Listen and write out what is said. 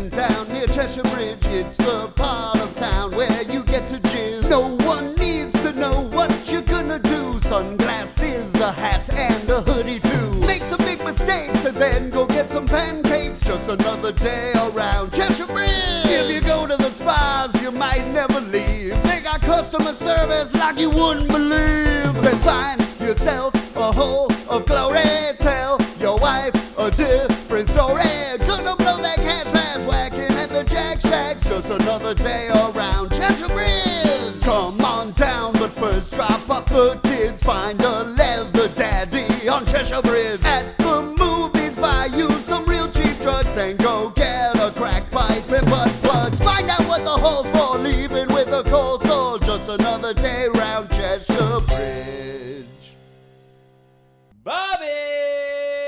in town near Cheshire Bridge. It's the part of town where you get to jizz. No one needs to know what you're gonna do. Sunglasses, a hat, and a hoodie too. Make some big mistakes and then go get some pancakes. Just another day around Cheshire Bridge. If you go to the spas, you might never leave. They got customer service like you wouldn't believe. Then find yourself a hole of glory. Tell your wife a different story. Gonna blow that cash fast whacking at the Jack Shacks. Just another day around Cheshire Bridge. Come on down, but first drop off the kids. Find a leather daddy on Cheshire Bridge. At the movies, buy you some real cheap drugs. Then go get a crack pipe and butt plugs. Find out what the hole's for, leaving with a cold soul. Just another day round Cheshire Bridge. Bobby!